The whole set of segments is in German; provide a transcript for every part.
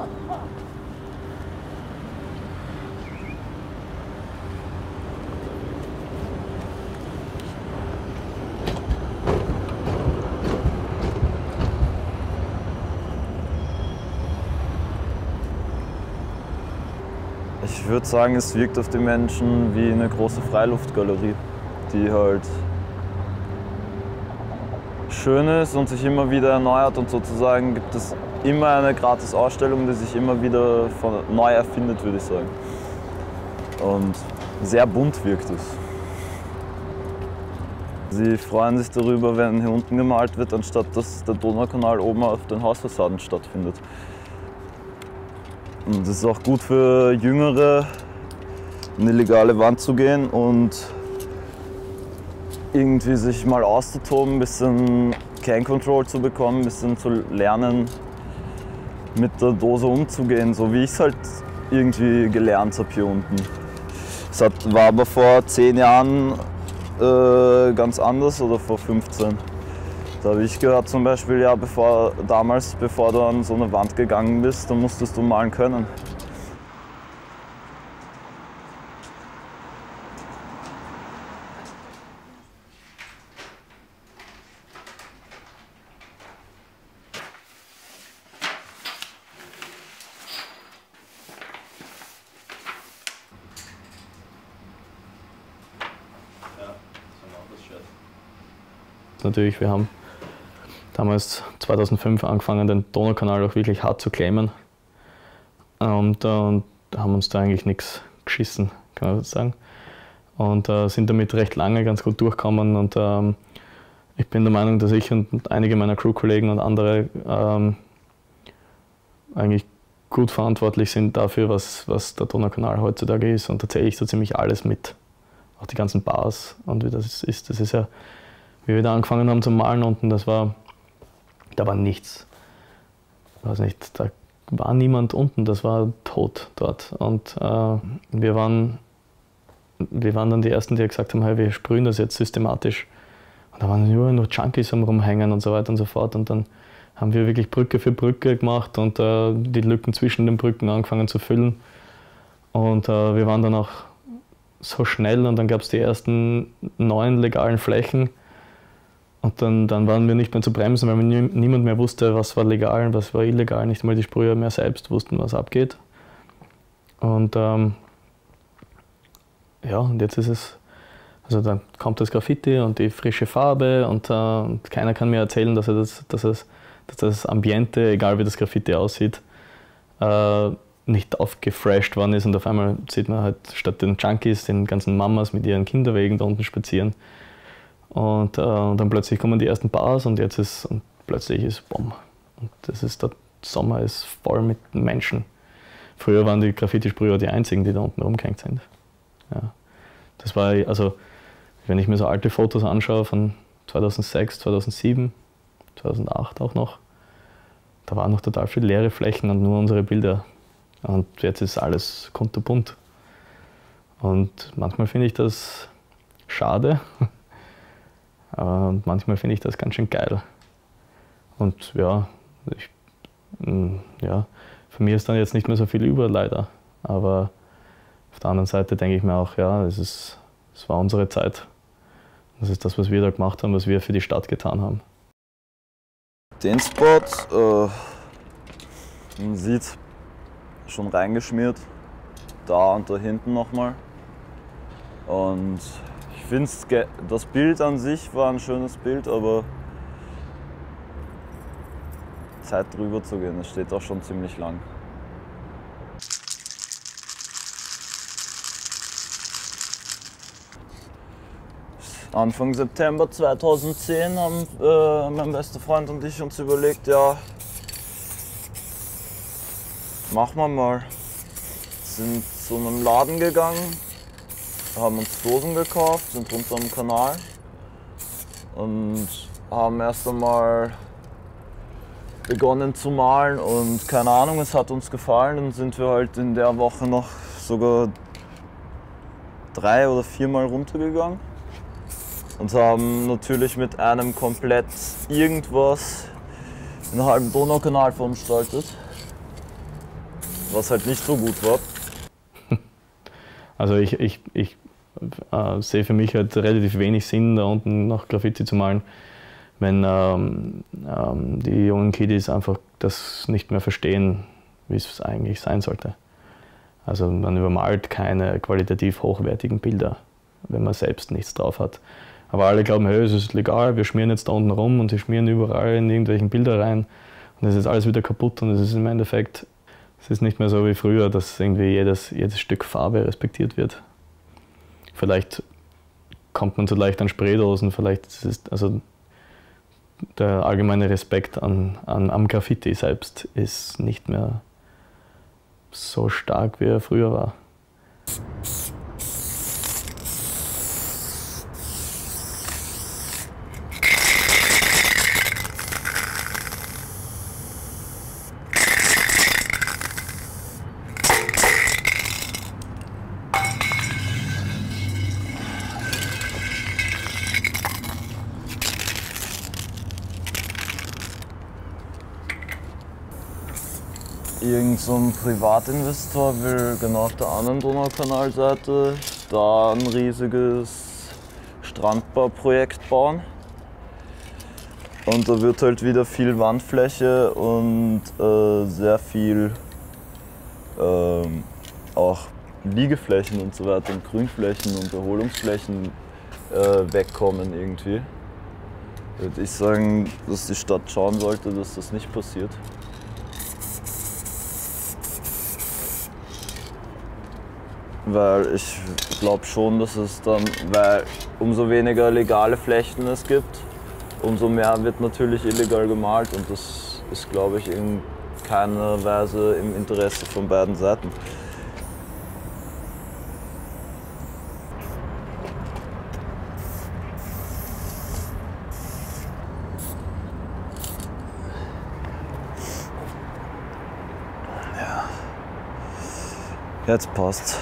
Ich würde sagen, es wirkt auf die Menschen wie eine große Freiluftgalerie, die halt schön ist und sich immer wieder erneuert, und sozusagen gibt es immer eine gratis Ausstellung, die sich immer wieder neu erfindet, würde ich sagen. Und sehr bunt wirkt es. Sie freuen sich darüber, wenn hier unten gemalt wird, anstatt dass der Donaukanal oben auf den Hausfassaden stattfindet. Und es ist auch gut für Jüngere, eine legale Wand zu gehen und irgendwie sich mal auszutoben, ein bisschen Can Control zu bekommen, ein bisschen zu lernen, mit der Dose umzugehen, so wie ich es halt irgendwie gelernt habe hier unten. Es war aber vor 10 Jahren ganz anders, oder vor 15. Da habe ich gehört zum Beispiel, ja, bevor du an so eine Wand gegangen bist, dann musstest du malen können. Natürlich, wir haben damals 2005 angefangen, den Donaukanal auch wirklich hart zu claimen und haben uns da eigentlich nichts geschissen, kann man sagen. Und sind damit recht lange ganz gut durchgekommen, und ich bin der Meinung, dass ich und einige meiner Crewkollegen und andere eigentlich gut verantwortlich sind dafür, was der Donaukanal heutzutage ist, und tatsächlich so ziemlich alles mit. Auch die ganzen Bars und wie das ist. Das ist ja, wie wir da angefangen haben zu malen unten, da war nichts. Ich weiß nicht, da war niemand unten, das war tot dort. Und wir waren dann die Ersten, die gesagt haben, hey, wir sprühen das jetzt systematisch. Und da waren nur Junkies am Rumhängen und so weiter und so fort. Und dann haben wir wirklich Brücke für Brücke gemacht und die Lücken zwischen den Brücken angefangen zu füllen. Und wir waren dann auch so schnell, und dann gab es die ersten 9 legalen Flächen. Und dann waren wir nicht mehr zu bremsen, weil niemand mehr wusste, was war legal und was war illegal. Nicht einmal die Sprüher mehr selbst wussten, was abgeht. Und ja, und jetzt ist es, also dann kommt das Graffiti und die frische Farbe, und keiner kann mir erzählen, dass das Ambiente, egal wie das Graffiti aussieht, nicht aufgefresht worden ist, und auf einmal sieht man halt statt den Junkies den ganzen Mamas mit ihren Kinderwegen da unten spazieren. Und dann plötzlich kommen die ersten Bars, und plötzlich ist Bomb. Und der Sommer ist voll mit Menschen. Früher waren die Graffiti-Sprüher die einzigen, die da unten rumgehängt sind. Ja. Das war, also, wenn ich mir so alte Fotos anschaue von 2006, 2007, 2008 auch noch, da waren noch total viele leere Flächen und nur unsere Bilder. Und jetzt ist alles kunterbunt. Und manchmal finde ich das schade. Aber manchmal finde ich das ganz schön geil. Und ja, für mich ist dann jetzt nicht mehr so viel über, leider. Aber auf der anderen Seite denke ich mir auch, ja, es war unsere Zeit. Das ist das, was wir da gemacht haben, was wir für die Stadt getan haben. Den Spot, man sieht, schon reingeschmiert. Da und da hinten nochmal. Und ich finde, das Bild an sich war ein schönes Bild, aber Zeit drüber zu gehen, das steht auch schon ziemlich lang. Anfang September 2010 haben mein bester Freund und ich uns überlegt, ja, machen wir mal. Sind zu einem Laden gegangen, haben uns Dosen gekauft, sind runter am Kanal und haben erst einmal begonnen zu malen, und keine Ahnung, es hat uns gefallen. Dann sind wir halt in der Woche noch sogar 3 oder 4 Mal runtergegangen und haben natürlich mit einem komplett irgendwas den halben Donaukanal veranstaltet. was halt nicht so gut war. Also ich sehe für mich halt relativ wenig Sinn, da unten noch Graffiti zu malen, wenn die jungen Kiddies einfach das nicht mehr verstehen, wie es eigentlich sein sollte. Also man übermalt keine qualitativ hochwertigen Bilder, wenn man selbst nichts drauf hat. Aber alle glauben, hey, es ist legal, wir schmieren jetzt da unten rum und sie schmieren überall in irgendwelchen Bilder rein und es ist alles wieder kaputt und es ist im Endeffekt, es ist nicht mehr so wie früher, dass irgendwie jedes Stück Farbe respektiert wird. Vielleicht kommt man zu leicht an Spraydosen, vielleicht ist es, also der allgemeine Respekt am Graffiti selbst ist nicht mehr so stark, wie er früher war. Irgend so ein Privatinvestor will genau auf der anderen Donaukanalseite da ein riesiges Strandbauprojekt bauen. Und da wird halt wieder viel Wandfläche und sehr viel auch Liegeflächen und so weiter und Grünflächen und Erholungsflächen wegkommen irgendwie. Würde ich sagen, dass die Stadt schauen sollte, dass das nicht passiert. Weil ich glaube schon, dass es dann, weil umso weniger legale Flächen es gibt, umso mehr wird natürlich illegal gemalt und das ist, glaube ich, in keiner Weise im Interesse von beiden Seiten. Ja. Jetzt passt.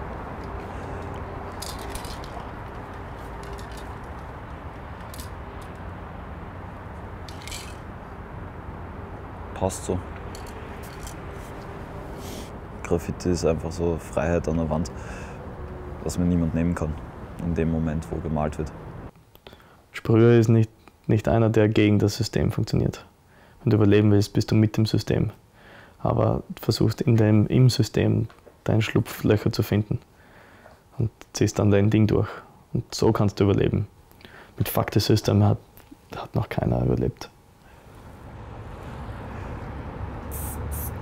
Passt so. Graffiti ist einfach so Freiheit an der Wand, was mir niemand nehmen kann, in dem Moment, wo gemalt wird. Sprüher ist nicht einer, der gegen das System funktioniert. Wenn du überleben willst, bist du mit dem System. Aber versuchst im System deine Schlupflöcher zu finden und ziehst dann dein Ding durch. Und so kannst du überleben. Mit Fuck the System hat noch keiner überlebt.